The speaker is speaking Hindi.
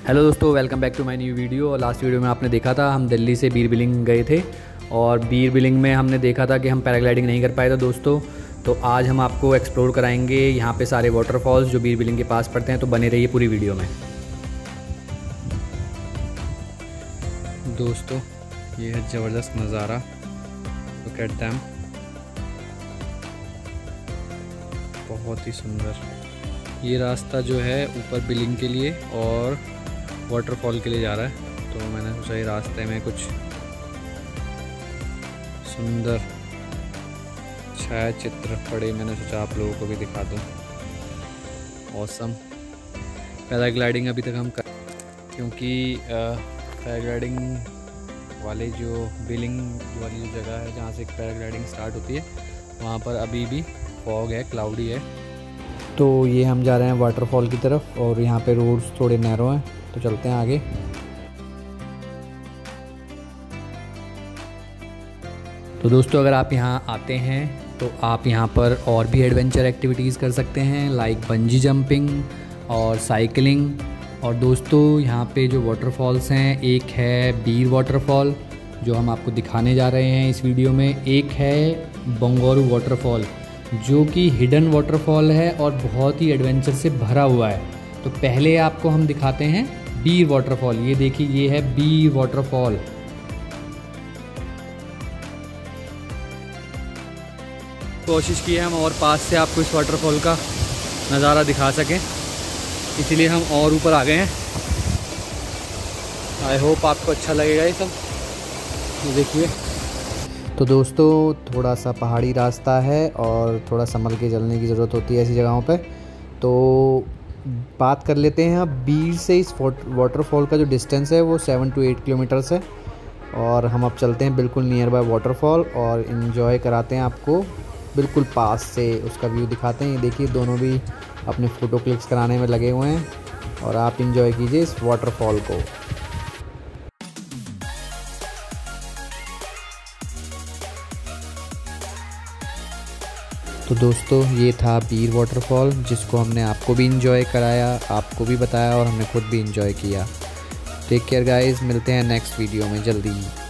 हेलो दोस्तों, welcome back to my new video. और लास्ट वीडियो में आपने देखा था हम दिल्ली से बीर बिलिंग गए थे और बीर बिलिंग में हमने देखा था कि हम पैराग्लाइडिंग नहीं कर पाए थे दोस्तों। तो आज हम आपको एक्सप्लोर कराएंगे यहाँ पे सारे वाटरफॉल्स जो बीर बिलिंग के पास पड़ते हैं। तो बने रहिए पूरी वीडियो में। दोस्तों ये है ज़बरदस्त नज़ारा, लुक एट देम, बहुत ही सुंदर। ये रास्ता जो है ऊपर बिलिंग के लिए और वाटरफॉल के लिए जा रहा है। तो मैंने सोचा ये रास्ते में कुछ सुंदर छाया चित्र पड़े, मैंने सोचा आप लोगों को भी दिखा दूँ। ऑसम। पैराग्लाइडिंग अभी तक हम कर, क्योंकि पैराग्लाइडिंग वाले जो बिलिंग वाली जो जगह है जहाँ से पैराग्लाइडिंग स्टार्ट होती है वहाँ पर अभी भी फॉग है, क्लाउडी है। तो ये हम जा रहे हैं वाटरफॉल की तरफ और यहाँ पे रोड्स थोड़े नैरो हैं, तो चलते हैं आगे। तो दोस्तों अगर आप यहाँ आते हैं तो आप यहाँ पर और भी एडवेंचर एक्टिविटीज़ कर सकते हैं, लाइक बंजी जंपिंग और साइकिलिंग। और दोस्तों यहाँ पे जो वाटरफॉल्स हैं, एक है बीर वाटरफॉल जो हम आपको दिखाने जा रहे हैं इस वीडियो में, एक है बंगोरू वाटरफॉल जो कि हिडन वाटरफॉल है और बहुत ही एडवेंचर से भरा हुआ है। तो पहले आपको हम दिखाते हैं बीर वाटरफॉल। ये देखिए, ये है बीर वाटरफॉल। कोशिश की है हम और पास से आपको इस वाटरफॉल का नज़ारा दिखा सकें, इसीलिए हम और ऊपर आ गए हैं। आई होप आपको अच्छा लगेगा ये सब। ये देखिए। तो दोस्तों थोड़ा सा पहाड़ी रास्ता है और थोड़ा संभल के चलने की ज़रूरत होती है ऐसी जगहों पे। तो बात कर लेते हैं अब बीर से इस वाटरफॉल का जो डिस्टेंस है वो 7 to 8 किलोमीटर्स है। और हम अब चलते हैं बिल्कुल नियर बाय वाटरफॉल और इन्जॉय कराते हैं आपको बिल्कुल पास से, उसका व्यू दिखाते हैं। ये देखिए दोनों भी अपने फ़ोटो क्लिक्स कराने में लगे हुए हैं और आप इन्जॉय कीजिए इस वाटरफॉल को। तो दोस्तों ये था बीर वाटरफॉल जिसको हमने आपको भी इंजॉय कराया, आपको भी बताया और हमने खुद भी इंजॉय किया। टेक केयर गाइस, मिलते हैं नेक्स्ट वीडियो में जल्दी ही।